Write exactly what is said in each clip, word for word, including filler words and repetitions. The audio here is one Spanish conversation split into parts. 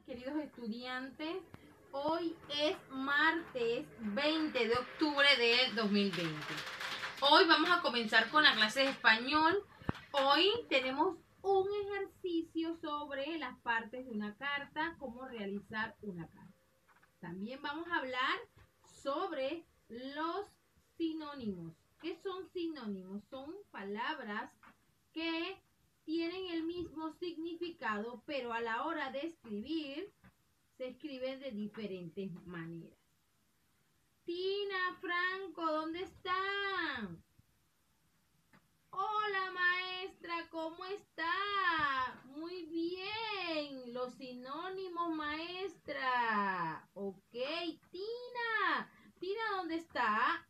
queridos estudiantes. Hoy es martes veinte de octubre del dos mil veinte. Hoy vamos a comenzar con la clase de español. Hoy tenemos un ejercicio sobre las partes de una carta, cómo realizar una carta. También vamos a hablar sobre los sinónimos. ¿Qué son sinónimos? Son palabras que tienen el mismo significado, pero a la hora de escribir se escriben de diferentes maneras. Tina, Franco, ¿dónde están? Hola, maestra, ¿cómo está? Muy bien. Los sinónimos, maestra. Ok, Tina. Tina, ¿dónde está?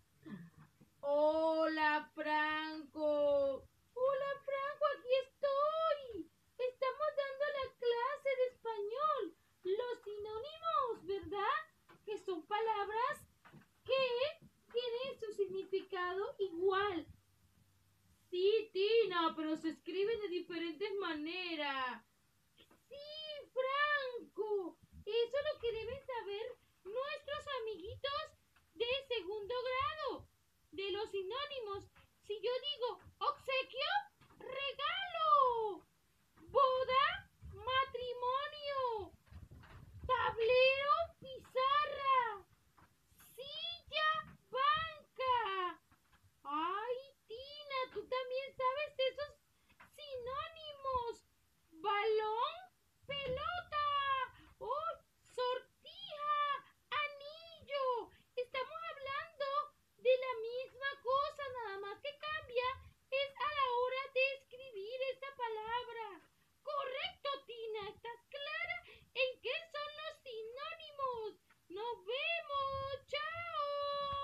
Hola, Franco. Hola, Franco, aquí estoy. Estamos dando la clase de español. Los sinónimos, ¿verdad? Que son palabras que tienen su significado igual. Sí, Tina, pero se escriben de diferentes maneras. Sí, Franco. Eso es lo que deben saber nuestros amiguitos de segundo grado. De los sinónimos. Si yo digo obsequio,